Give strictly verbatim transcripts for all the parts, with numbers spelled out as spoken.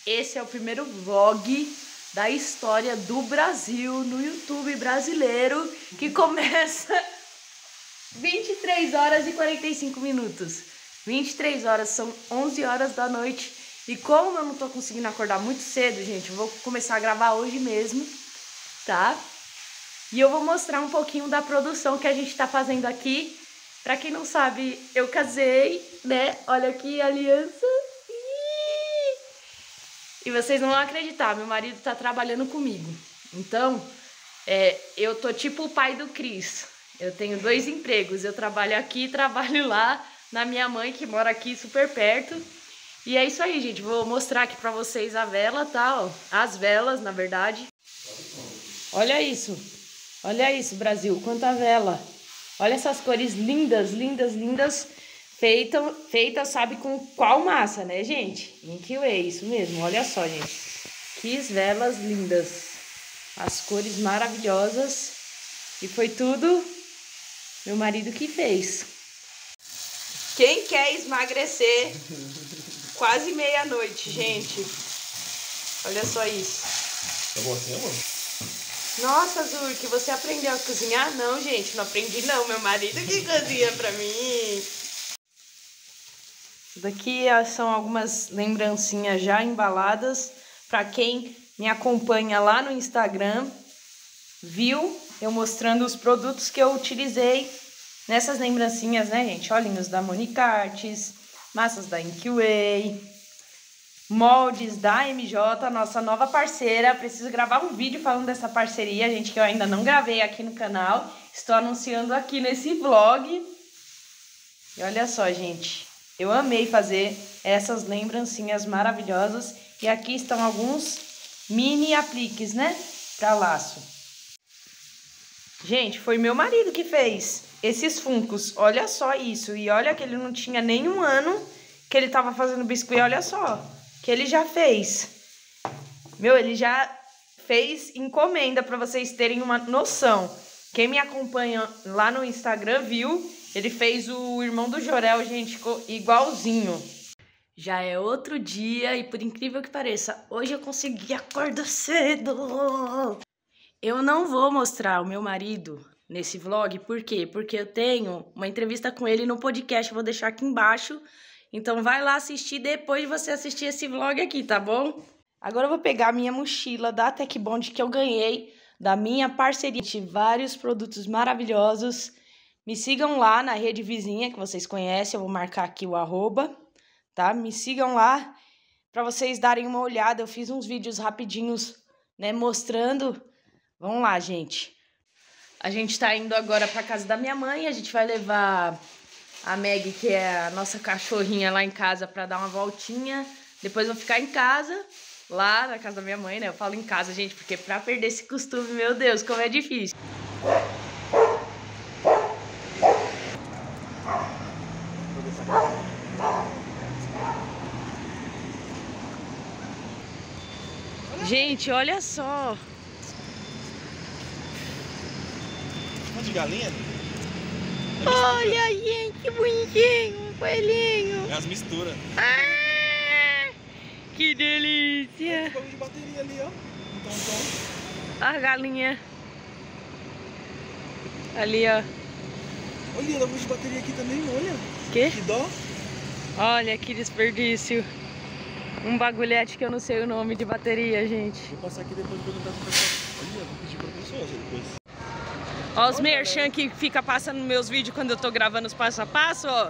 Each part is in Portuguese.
esse é o primeiro vlog da história do Brasil no YouTube brasileiro, que começa vinte e três horas e quarenta e cinco minutos. vinte e três horas, são onze horas da noite. E como eu não tô conseguindo acordar muito cedo, gente, eu vou começar a gravar hoje mesmo, tá? E eu vou mostrar um pouquinho da produção que a gente tá fazendo aqui. Pra quem não sabe, eu casei, né? Olha aqui a aliança. E vocês não vão acreditar, meu marido tá trabalhando comigo. Então, é, eu tô tipo o pai do Cris. Eu tenho dois empregos, eu trabalho aqui e trabalho lá na minha mãe, que mora aqui super perto. E é isso aí, gente. Vou mostrar aqui pra vocês a vela, tá? Ó, as velas, na verdade. Olha isso. Olha isso, Brasil. Quanta vela. Olha essas cores lindas, lindas, lindas. Feita, feita, sabe com qual massa, né, gente? Milky Way, isso mesmo. Olha só, gente. Que velas lindas. As cores maravilhosas. E foi tudo meu marido que fez. Quem quer emagrecer quase meia-noite, gente? Olha só isso. Tá bom assim, amor? Nossa, Zur, que você aprendeu a cozinhar? Não, gente, não aprendi não. Meu marido que cozinha pra mim. Isso daqui são algumas lembrancinhas já embaladas. Pra quem me acompanha lá no Instagram, viu eu mostrando os produtos que eu utilizei nessas lembrancinhas, né, gente? Olhinhos da Monique Arts, massas da Milky Way, moldes da M J, nossa nova parceira. Preciso gravar um vídeo falando dessa parceria, gente, que eu ainda não gravei aqui no canal. Estou anunciando aqui nesse vlog. E olha só, gente, eu amei fazer essas lembrancinhas maravilhosas. E aqui estão alguns mini apliques, né, para laço. Gente, foi meu marido que fez esses funcos. Olha só isso. E olha que ele não tinha nem um ano que ele tava fazendo biscuit. Olha só que ele já fez. Meu, ele já fez encomenda para vocês terem uma noção. Quem me acompanha lá no Instagram viu. Ele fez o irmão do Jorel, gente, ficou igualzinho. Já é outro dia e, por incrível que pareça, hoje eu consegui acordar cedo. Eu não vou mostrar o meu marido nesse vlog, por quê? Porque eu tenho uma entrevista com ele no podcast, eu vou deixar aqui embaixo. Então vai lá assistir depois de você assistir esse vlog aqui, tá bom? Agora eu vou pegar a minha mochila da Tecbond que eu ganhei da minha parceria. Vários produtos maravilhosos. Me sigam lá na rede vizinha que vocês conhecem, eu vou marcar aqui o arroba, tá? Me sigam lá para vocês darem uma olhada. Eu fiz uns vídeos rapidinhos, né, mostrando. Vamos lá, gente. A gente tá indo agora pra casa da minha mãe. A gente vai levar a Meg, que é a nossa cachorrinha, lá em casa pra dar uma voltinha. Depois vou ficar em casa, lá na casa da minha mãe, né? Eu falo em casa, gente, porque pra perder esse costume, meu Deus, como é difícil. Gente, olha só. De galinha? Olha, gente, que bonitinho, um coelhinho. É as misturas. Ah, que delícia. Tem um de bateria ali, ó. Então, então. A galinha. Ali, ó. Olha, dá de bateria aqui também, olha. Que? Que dó. Olha que desperdício. Um bagulhete que eu não sei o nome de bateria, gente. Vou passar aqui depois e perguntar pro pessoal. Olha, vou pedir pra pessoa depois. Ó os merchan que fica passando nos meus vídeos quando eu tô gravando os passo a passo, ó.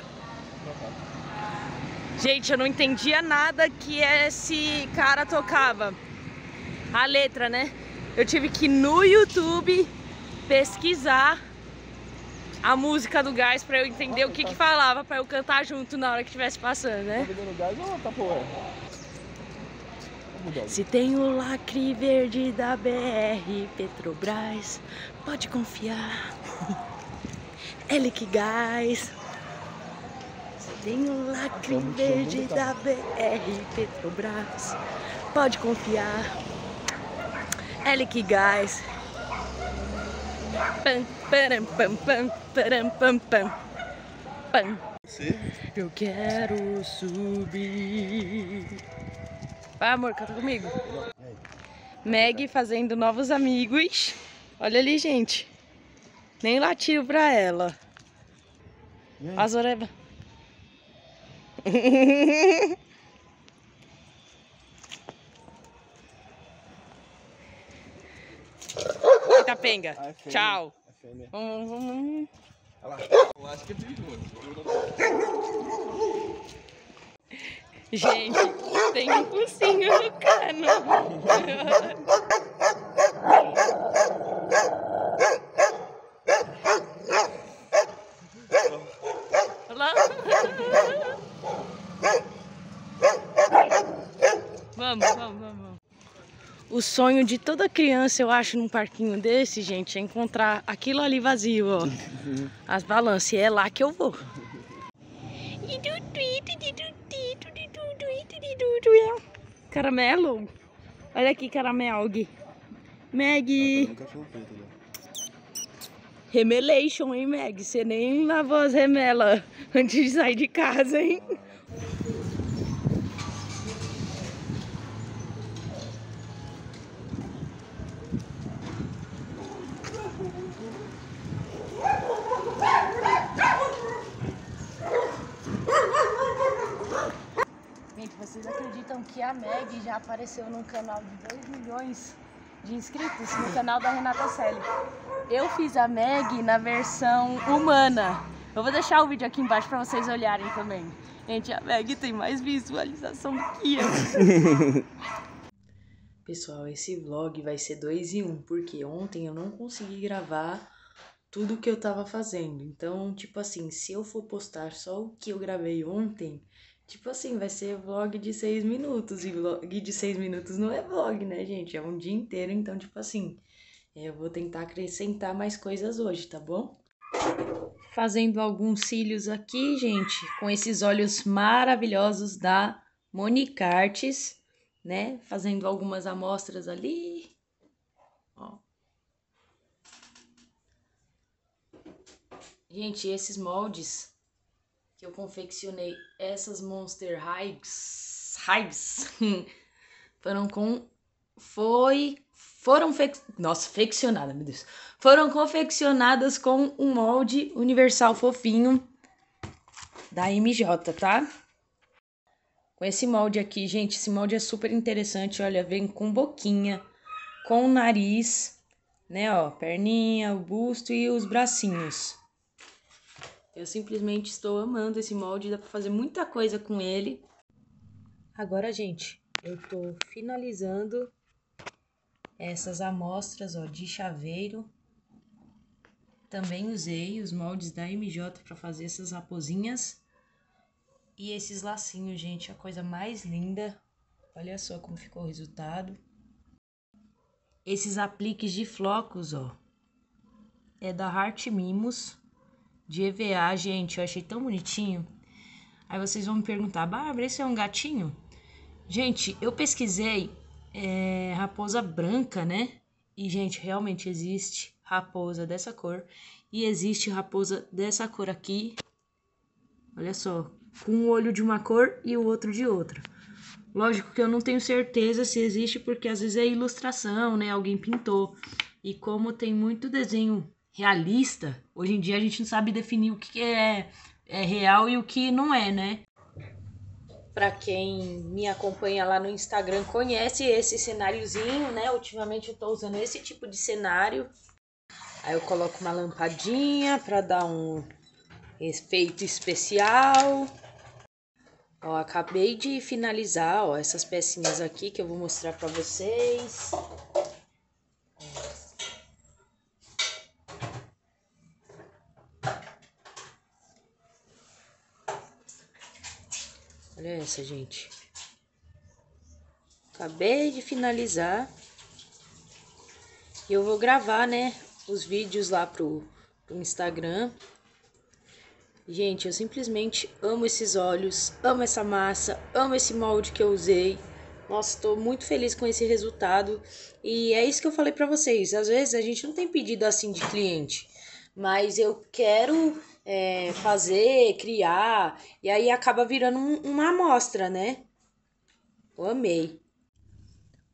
Gente, eu não entendia nada que esse cara tocava. A letra, né? Eu tive que ir no YouTube pesquisar a música do gás pra eu entender o que que falava, pra eu cantar junto na hora que estivesse passando, né? Tá bebendo gás ou tá porra? Se tem o lacre verde da B R Petrobras, pode confiar. É Liquigás. Se tem o lacre verde da B R Petrobras, pode confiar. É Liquigás. Pam, param, pam, pam, param, pam, pam, pam. Eu quero subir Vai, amor, canta comigo. Meg fazendo novos amigos. Olha ali, gente. Nem latiu pra ela. As orelhas. Eita, penga. Ah, é tchau. É fêmea. Vamos, vamos. Olha lá. Eu acho que é perigoso. Gente, tem um focinho no cano. Olha lá. Vamos, vamos, vamos. O sonho de toda criança, eu acho, num parquinho desse, gente, é encontrar aquilo ali vazio, ó. As balanças. E é lá que eu vou. Caramelo? Olha aqui, caramelo. Meg. Remelation, hein, Meg? Você nem lavou as remelas antes de sair de casa, hein? Gente, vocês acreditam que a Meg já apareceu num canal de dois milhões de inscritos no canal da Renata Celi? Eu fiz a Meg na versão humana. Eu vou deixar o vídeo aqui embaixo pra vocês olharem também. Gente, a Meg tem mais visualização do que eu. Pessoal, esse vlog vai ser dois em um, porque ontem eu não consegui gravar tudo que eu tava fazendo. Então, tipo assim, se eu for postar só o que eu gravei ontem, tipo assim, vai ser vlog de seis minutos. E vlog de seis minutos não é vlog, né, gente? É um dia inteiro, então, tipo assim, eu vou tentar acrescentar mais coisas hoje, tá bom? Fazendo alguns cílios aqui, gente, com esses olhos maravilhosos da Monique Artes, né? Fazendo algumas amostras ali. Ó. Gente, esses moldes que eu confeccionei, essas Monster Hives, Hives foram com... Foi... Foram... Fec, nossa, flexionadas, meu Deus. Foram confeccionadas com um molde universal fofinho da M J, tá? Com esse molde aqui, gente, esse molde é super interessante. Olha, vem com boquinha, com nariz, né, ó, perninha, o busto e os bracinhos. Eu simplesmente estou amando esse molde, dá pra fazer muita coisa com ele. Agora, gente, eu tô finalizando essas amostras, ó, de chaveiro. Também usei os moldes da M J pra fazer essas raposinhas. E esses lacinhos, gente, a coisa mais linda. Olha só como ficou o resultado. Esses apliques de flocos, ó, é da Heart Mimos, de E V A, gente, eu achei tão bonitinho. Aí vocês vão me perguntar, Bárbara, esse é um gatinho? Gente, eu pesquisei é, raposa branca, né? E, gente, realmente existe raposa dessa cor. E existe raposa dessa cor aqui. Olha só, com um olho de uma cor e o outro de outra. Lógico que eu não tenho certeza se existe, porque às vezes é ilustração, né? Alguém pintou. E como tem muito desenho realista, hoje em dia a gente não sabe definir o que é, é real e o que não é, né? Pra quem me acompanha lá no Instagram conhece esse cenáriozinho, né? Ultimamente eu tô usando esse tipo de cenário. Aí eu coloco uma lampadinha pra dar um efeito especial. Ó, acabei de finalizar, ó, essas pecinhas aqui que eu vou mostrar pra vocês. Olha essa, gente. Acabei de finalizar. E eu vou gravar, né, os vídeos lá pro, pro Instagram. Gente, eu simplesmente amo esses olhos, amo essa massa, amo esse molde que eu usei. Nossa, tô muito feliz com esse resultado. E é isso que eu falei pra vocês. Às vezes a gente não tem pedido assim de cliente, mas eu quero é, fazer, criar, e aí acaba virando um, uma amostra, né? Eu amei.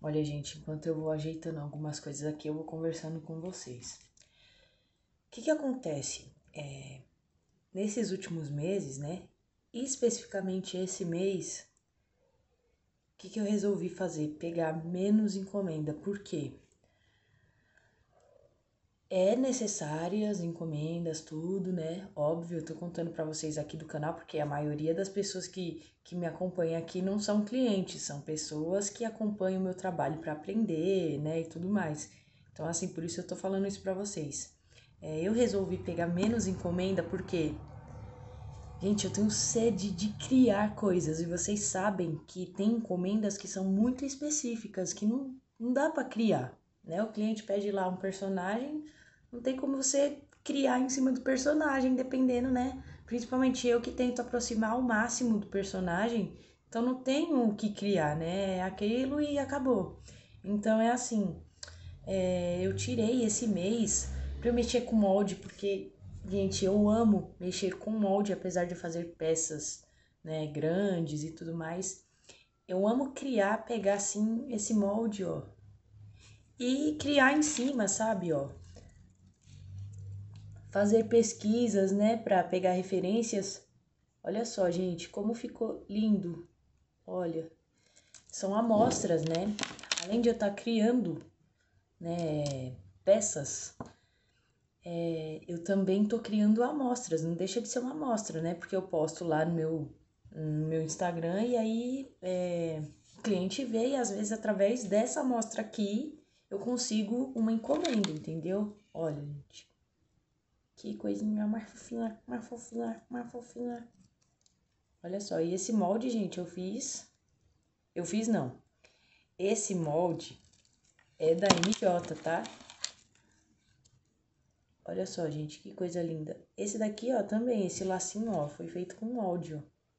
Olha, gente, enquanto eu vou ajeitando algumas coisas aqui, eu vou conversando com vocês. O que que acontece? É, nesses últimos meses, né? Especificamente esse mês, o que que eu resolvi fazer? Pegar menos encomenda. Por quê? É necessárias encomendas, tudo, né? Óbvio, eu tô contando pra vocês aqui do canal, porque a maioria das pessoas que, que me acompanham aqui não são clientes, são pessoas que acompanham o meu trabalho pra aprender, né? E tudo mais. Então, assim, por isso eu tô falando isso pra vocês. É, eu resolvi pegar menos encomenda porque, gente, eu tenho sede de criar coisas e vocês sabem que tem encomendas que são muito específicas, que não, não dá pra criar, né? O cliente pede lá um personagem, não tem como você criar em cima do personagem, dependendo, né? Principalmente eu que tento aproximar ao máximo do personagem, então não tenho o que criar, né? É aquilo e acabou. Então é assim, é, eu tirei esse mês pra eu mexer com molde, porque, gente, eu amo mexer com molde, apesar de fazer peças, né, grandes e tudo mais. Eu amo criar, pegar assim esse molde, ó, e criar em cima, sabe, ó. Fazer pesquisas, né, pra pegar referências. Olha só, gente, como ficou lindo. Olha, são amostras, né? Além de eu estar criando, né, peças, é, eu também tô criando amostras, não deixa de ser uma amostra, né? Porque eu posto lá no meu, no meu Instagram e aí é, o cliente vê e às vezes através dessa amostra aqui eu consigo uma encomenda, entendeu? Olha, gente, que coisinha mais fofinha, mais fofinha, mais fofinha. Olha só, e esse molde, gente, eu fiz, eu fiz não, esse molde é da M J, tá? Olha só, gente, que coisa linda. Esse daqui, ó, também, esse lacinho, ó, foi feito com molde, ó.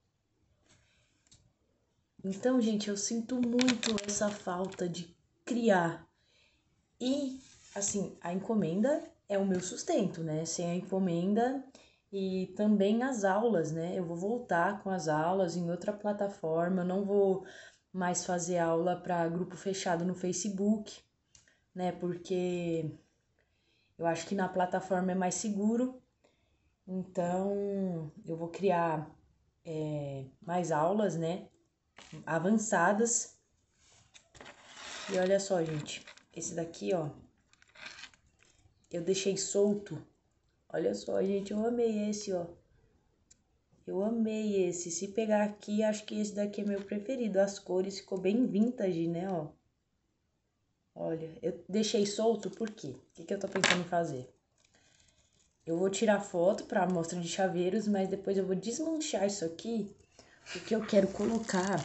Então, gente, eu sinto muito essa falta de criar. E, assim, a encomenda é o meu sustento, né? Sem a encomenda e também as aulas, né? Eu vou voltar com as aulas em outra plataforma, eu não vou mais fazer aula para grupo fechado no Facebook, né? Porque eu acho que na plataforma é mais seguro. Então, eu vou criar é, mais aulas, né? Avançadas. E olha só, gente, esse daqui, ó, eu deixei solto. Olha só, gente, eu amei esse, ó. Eu amei esse. Se pegar aqui, acho que esse daqui é meu preferido. As cores ficou bem vintage, né, ó. Olha, eu deixei solto por quê? O que que eu tô pensando em fazer? Eu vou tirar foto pra amostra de chaveiros, mas depois eu vou desmanchar isso aqui, porque eu quero colocar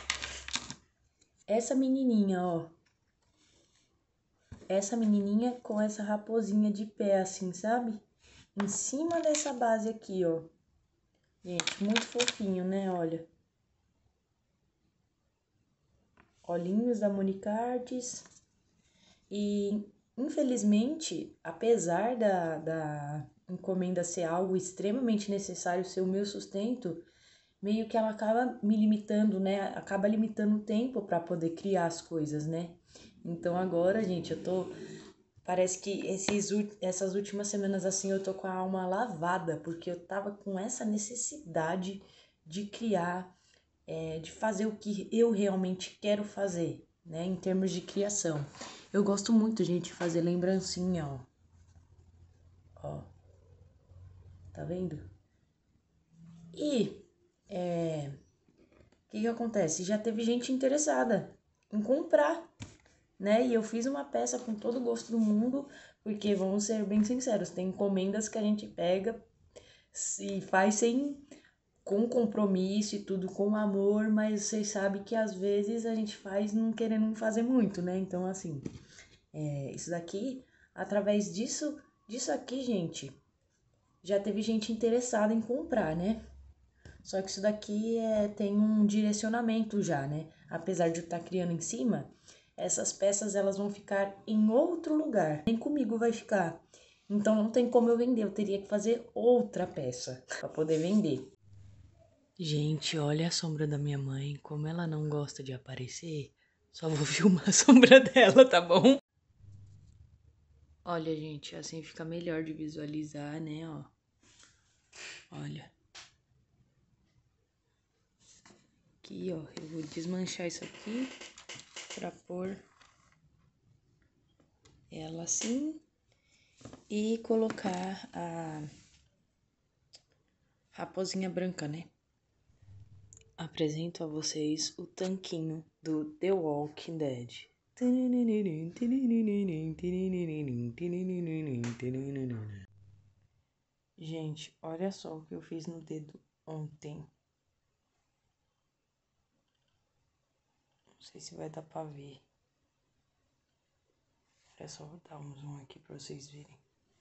essa menininha, ó. Essa menininha com essa raposinha de pé, assim, sabe? Em cima dessa base aqui, ó. Gente, muito fofinho, né? Olha. Olhinhos da Monicartes. E, infelizmente, apesar da, da encomenda ser algo extremamente necessário, ser o meu sustento, meio que ela acaba me limitando, né? Acaba limitando o tempo para poder criar as coisas, né? Então agora, gente, eu tô... Parece que esses, essas últimas semanas, assim, eu tô com a alma lavada, porque eu tava com essa necessidade de criar, é, de fazer o que eu realmente quero fazer, né, em termos de criação. Eu gosto muito, gente, de fazer lembrancinha, ó. Ó, tá vendo? E, é, o que que acontece? Já teve gente interessada em comprar, né? E eu fiz uma peça com todo o gosto do mundo, porque vamos ser bem sinceros, tem encomendas que a gente pega e faz sem, com compromisso e tudo, com amor, mas vocês sabem que às vezes a gente faz não querendo fazer muito, né? Então, assim, é, isso daqui, através disso, disso aqui, gente, já teve gente interessada em comprar, né? Só que isso daqui é, tem um direcionamento já, né? Apesar de eu estar criando em cima, essas peças elas vão ficar em outro lugar. Nem comigo vai ficar. Então não tem como eu vender, eu teria que fazer outra peça para poder vender. Gente, olha a sombra da minha mãe, como ela não gosta de aparecer. Só vou filmar a sombra dela, tá bom? Olha, gente, assim fica melhor de visualizar, né, ó. Olha. Aqui, ó, eu vou desmanchar isso aqui pra pôr ela assim e colocar a raposinha branca, né? Apresento a vocês o tanquinho do The Walking Dead. Gente, olha só o que eu fiz no dedo ontem. Não sei se vai dar pra ver. É só vou dar um zoom aqui pra vocês verem.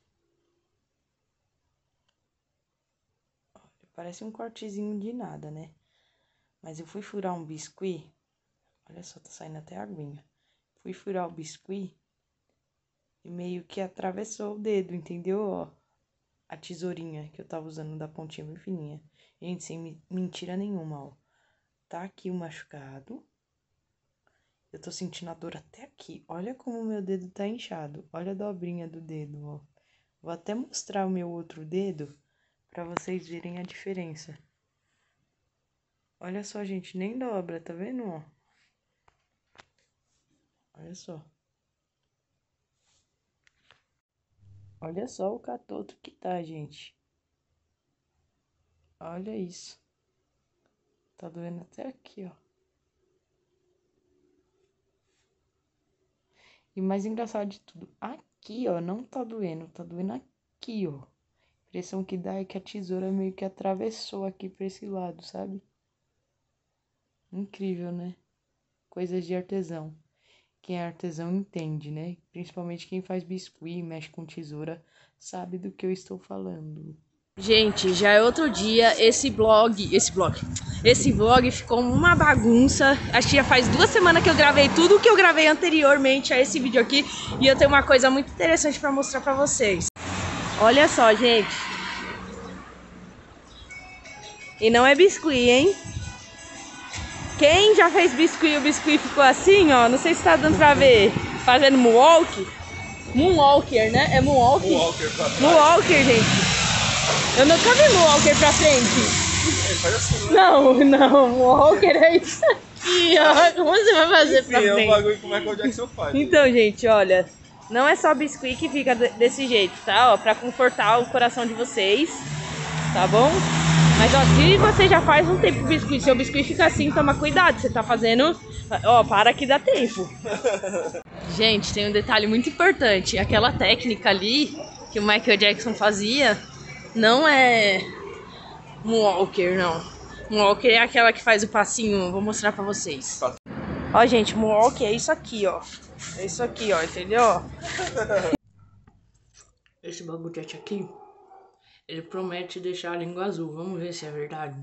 Olha, parece um cortezinho de nada, né? Mas eu fui furar um biscuit. Olha só, tá saindo até aguinha. Fui furar o biscuit e meio que atravessou o dedo, entendeu? Ó, a tesourinha que eu tava usando da pontinha bem fininha. Gente, sem mentira nenhuma, ó. Tá aqui o machucado. Eu tô sentindo a dor até aqui. Olha como o meu dedo tá inchado. Olha a dobrinha do dedo, ó. Vou até mostrar o meu outro dedo pra vocês verem a diferença. Olha só, gente, nem dobra, tá vendo, ó? Olha só. Olha só o catoto que tá, gente. Olha isso. Tá doendo até aqui, ó. E mais engraçado de tudo, aqui, ó, não tá doendo, tá doendo aqui, ó. A impressão que dá é que a tesoura meio que atravessou aqui pra esse lado, sabe? Incrível, né? Coisas de artesão. Quem é artesão entende, né? Principalmente quem faz biscuit e mexe com tesoura sabe do que eu estou falando. Gente, já é outro dia, esse blog, esse blog, esse vlog ficou uma bagunça. Acho que já faz duas semanas que eu gravei tudo o que eu gravei anteriormente a esse vídeo aqui. E eu tenho uma coisa muito interessante pra mostrar pra vocês. Olha só, gente. E não é biscuit, hein? Quem já fez biscuit e o biscuit ficou assim, ó, não sei se tá dando pra ver, fazendo moonwalk. Moonwalker, né? É moonwalk? Moonwalker pra trás. Moonwalker, gente. Eu nunca vi moonwalker pra frente. Ele faz assim, né? Não, não, moonwalker é isso aqui, ó. Como você vai fazer Enfim, pra frente? é um bagulho que o Michael Jackson faz. Então, gente, olha, não é só biscuit que fica desse jeito, tá? Ó, pra confortar o coração de vocês, tá bom? Mas, ó, se você já faz um tempo biscuit, seu biscuit fica assim, toma cuidado, você tá fazendo... Ó, para que dá tempo. Gente, tem um detalhe muito importante. Aquela técnica ali que o Michael Jackson fazia não é moonwalker, não. Moonwalker é aquela que faz o passinho, vou mostrar pra vocês. Ó, gente, moonwalker é isso aqui, ó. É isso aqui, ó, entendeu? Esse bagulhete aqui, ele promete deixar a língua azul. Vamos ver se é verdade.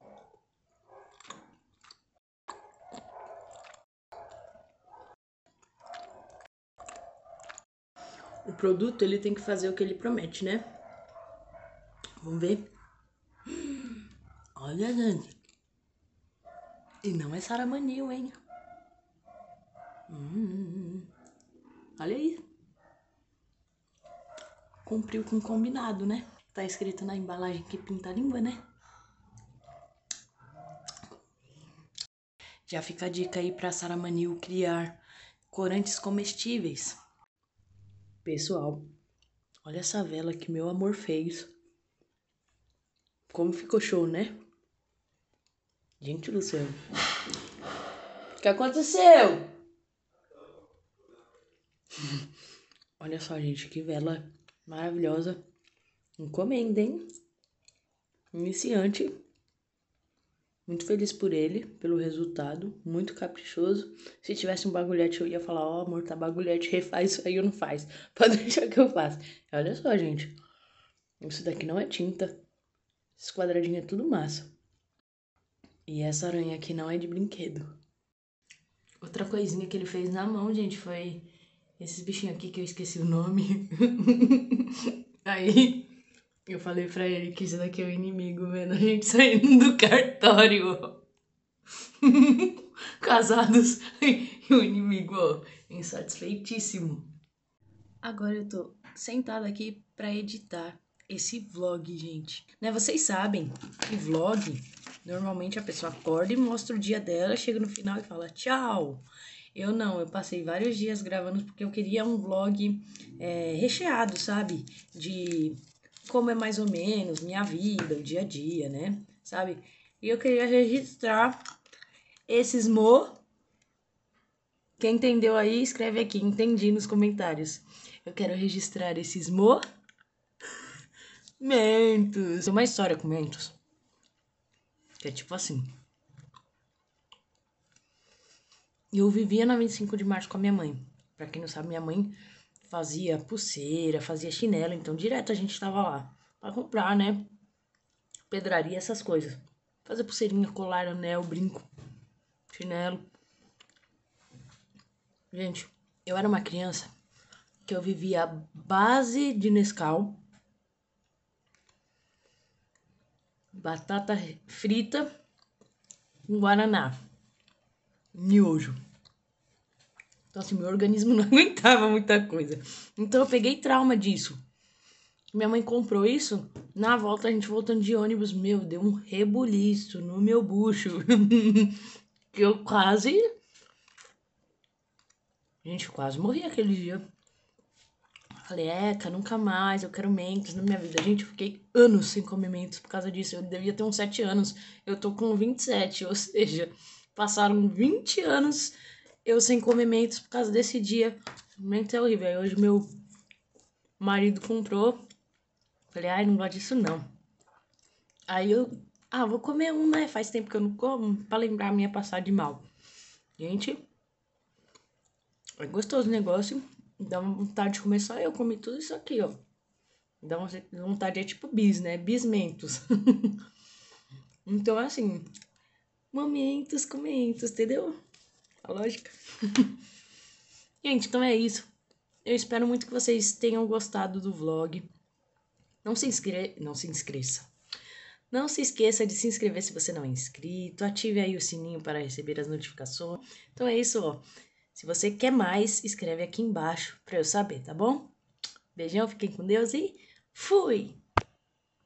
O produto, ele tem que fazer o que ele promete, né? Vamos ver. Olha, gente. E não é saramanil, hein? Hum, olha aí. Cumpriu com o combinado, né? Tá escrito na embalagem que pinta a língua, né? Já fica a dica aí pra saramanil criar corantes comestíveis. Pessoal, olha essa vela que meu amor fez. Como ficou show, né? Gente do céu. O que aconteceu? Olha só, gente, que vela maravilhosa. Encomenda, hein? Iniciante. Muito feliz por ele, pelo resultado. Muito caprichoso. Se tivesse um bagulhete, eu ia falar, ó, oh, amor, tá bagulhete, refaz isso aí ou não faz. Pode deixar que eu faço. Olha só, gente. Isso daqui não é tinta. Esse quadradinho é tudo massa. E essa aranha aqui não é de brinquedo. Outra coisinha que ele fez na mão, gente, foi esses bichinhos aqui que eu esqueci o nome. Aí eu falei pra ele que isso daqui é o inimigo vendo a gente saindo do cartório. casados e o inimigo, ó, insatisfeitíssimo. Agora eu tô sentada aqui pra editar esse vlog, gente. Né, vocês sabem que vlog, normalmente a pessoa acorda e mostra o dia dela, chega no final e fala tchau. Eu não, eu passei vários dias gravando porque eu queria um vlog é, recheado, sabe? De como é mais ou menos minha vida, o dia a dia, né? Sabe? E eu queria registrar esses mo... Quem entendeu aí, escreve aqui, entendi nos comentários. Eu quero registrar esses mo... Mentos. Tem uma história com Mentos. Que é tipo assim. Eu vivia na vinte e cinco de março com a minha mãe. Pra quem não sabe, minha mãe fazia pulseira, fazia chinelo. Então, direto a gente tava lá pra comprar, né? Pedraria, essas coisas. Fazer pulseirinha, colar, anel, brinco, chinelo. Gente, eu era uma criança que eu vivia a base de Nescau, batata frita com guaraná, miojo. Então assim, meu organismo não aguentava muita coisa. Então eu peguei trauma disso. Minha mãe comprou isso, na volta a gente voltando de ônibus, meu, deu um rebuliço no meu bucho. Que eu quase... Gente, eu quase morri aquele dia. Falei, eca, nunca mais, eu quero Mentos na minha vida. Gente, eu fiquei anos sem comer Mentos por causa disso. Eu devia ter uns sete anos. Eu tô com vinte e sete, ou seja, passaram vinte anos eu sem comer Mentos por causa desse dia. Mentos é horrível. Aí hoje meu marido comprou. Falei, ai, não gosto disso não. Aí eu, ah, vou comer um, né? Faz tempo que eu não como, pra lembrar a minha passagem mal. Gente, é gostoso o negócio. Dá uma vontade de comer só eu. Comi tudo isso aqui, ó. Dá uma vontade, é tipo bis, né? Bismentos. Então, assim, momentos com mentos, entendeu? A lógica. Gente, então é isso. Eu espero muito que vocês tenham gostado do vlog. Não se inscreva, não se inscreça. Não se esqueça de se inscrever se você não é inscrito. Ative aí o sininho para receber as notificações. Então é isso, ó. Se você quer mais, escreve aqui embaixo para eu saber, tá bom? Beijão, fiquem com Deus e fui!